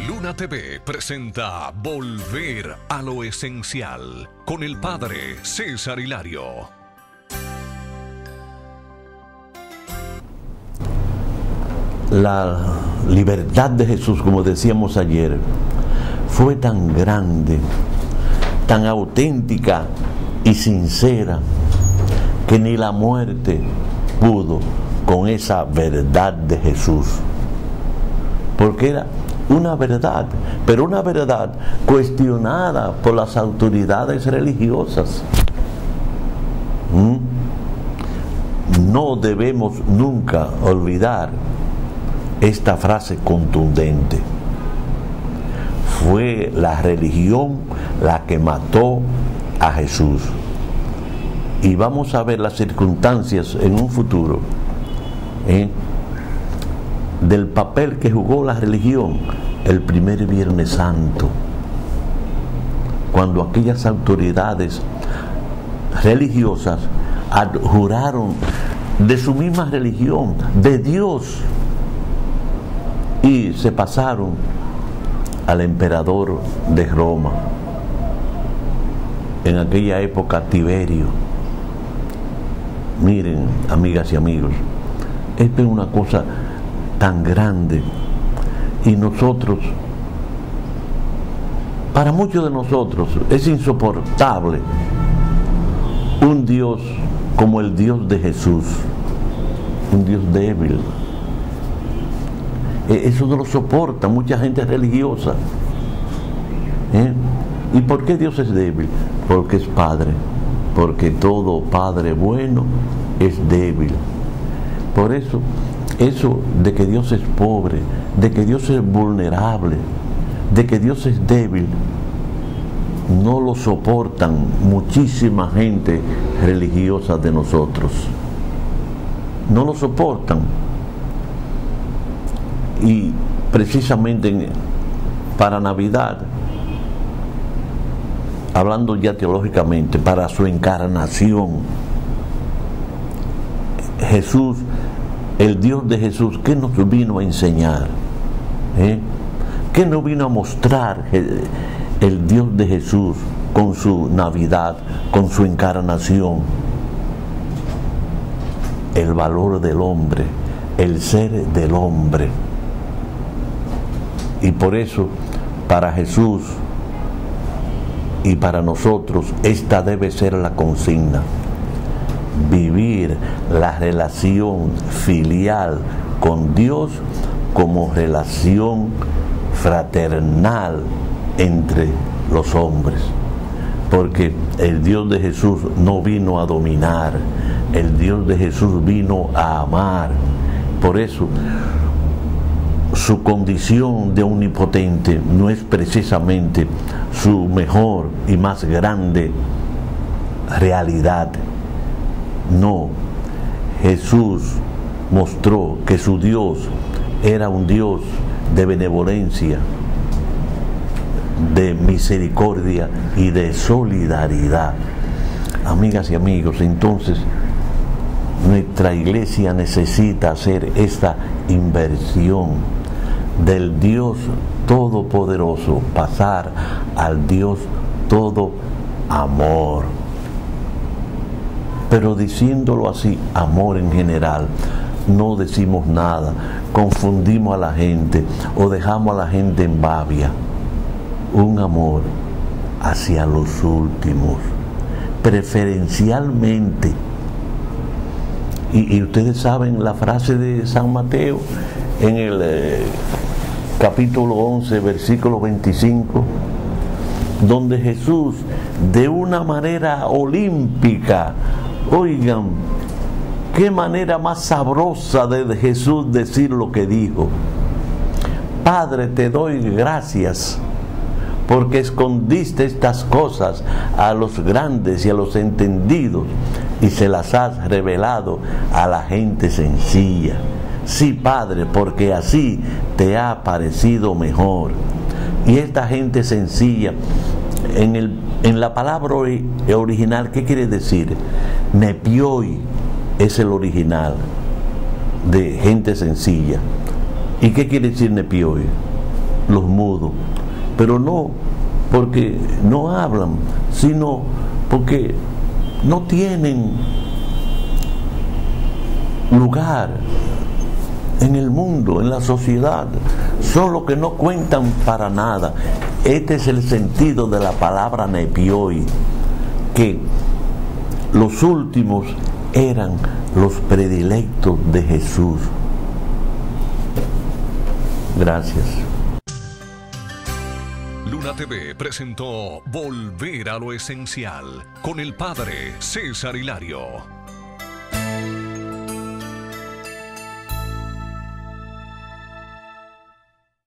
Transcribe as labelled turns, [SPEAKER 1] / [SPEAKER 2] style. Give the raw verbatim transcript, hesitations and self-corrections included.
[SPEAKER 1] Luna T V presenta Volver a lo Esencial con el Padre César Hilario.
[SPEAKER 2] La libertad de Jesús, como decíamos ayer, fue tan grande, tan auténtica y sincera, que ni la muerte pudo con esa verdad de Jesús. Porque era una verdad, pero una verdad cuestionada por las autoridades religiosas. ¿Mm? No debemos nunca olvidar esta frase contundente. Fue la religión la que mató a Jesús. Y vamos a ver las circunstancias en un futuro, ¿eh? del papel que jugó la religión el primer Viernes Santo, cuando aquellas autoridades religiosas adjuraron de su misma religión, de Dios, y se pasaron al emperador de Roma, en aquella época Tiberio. Miren, amigas y amigos, esto es una cosa tan grande, y nosotros, para muchos de nosotros es insoportable un Dios como el Dios de Jesús, un Dios débil. Eso no lo soporta mucha gente religiosa. ¿Eh? ¿Y por qué Dios es débil? Porque es Padre, porque todo Padre bueno es débil. Por eso, eso de que Dios es pobre, de que Dios es vulnerable, de que Dios es débil, no lo soportan muchísima gente religiosa de nosotros. No lo soportan. Y precisamente para Navidad, hablando ya teológicamente, para su encarnación, Jesús, el Dios de Jesús, ¿qué nos vino a enseñar? ¿Eh? ¿Qué nos vino a mostrar el, el Dios de Jesús con su Navidad, con su encarnación? El valor del hombre, el ser del hombre. Y por eso, para Jesús y para nosotros, esta debe ser la consigna: vivir la relación filial con Dios como relación fraternal entre los hombres. Porque el Dios de Jesús no vino a dominar, el Dios de Jesús vino a amar. Por eso, su condición de omnipotente no es precisamente su mejor y más grande realidad. No, Jesús mostró que su Dios era un Dios de benevolencia, de misericordia y de solidaridad. Amigas y amigos, entonces nuestra iglesia necesita hacer esta inversión del Dios todopoderoso, pasar al Dios todo amor. Pero diciéndolo así, amor en general, no decimos nada, confundimos a la gente o dejamos a la gente en babia. Un amor hacia los últimos, preferencialmente. Y, y ustedes saben la frase de San Mateo en el eh, capítulo once, versículo veinticinco, donde Jesús, de una manera olímpica, oigan, qué manera más sabrosa de Jesús decir lo que dijo: Padre, te doy gracias porque escondiste estas cosas a los grandes y a los entendidos y se las has revelado a la gente sencilla. Sí, Padre, porque así te ha parecido mejor. Y esta gente sencilla, en, el, en la palabra original, ¿qué quiere decir? Nepioi es el original de gente sencilla. ¿Y qué quiere decir nepioi? los mudos, pero no porque no hablan, sino porque no tienen lugar en el mundo, en la sociedad, son los que no cuentan para nada. Este es el sentido de la palabra nepioi, que los últimos eran los predilectos de Jesús. Gracias.
[SPEAKER 1] Luna T V presentó Volver a lo Esencial con el Padre César Hilario.